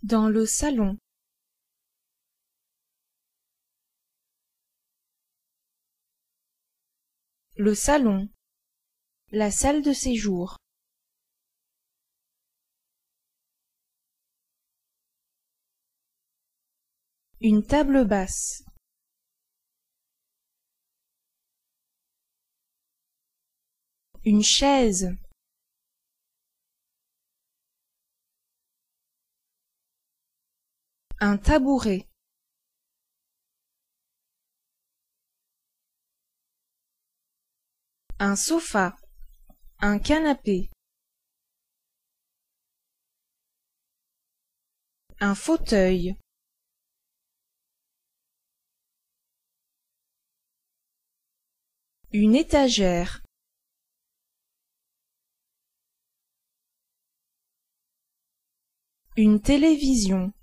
Dans le salon. Le salon. La salle de séjour. Une table basse. Une chaise. Un tabouret. Un sofa. Un canapé. Un fauteuil. Une étagère. Une télévision.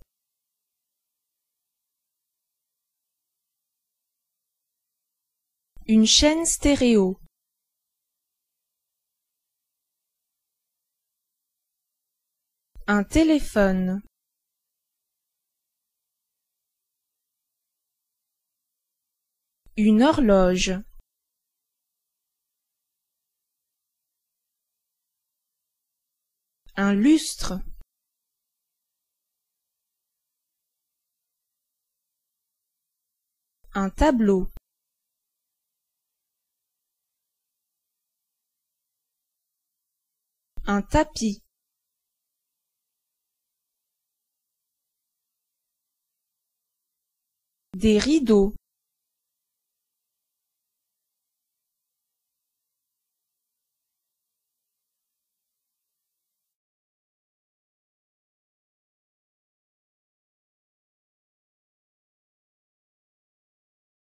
Une chaîne stéréo. Un téléphone. Une horloge. Un lustre. Un tableau. Un tapis. Des rideaux.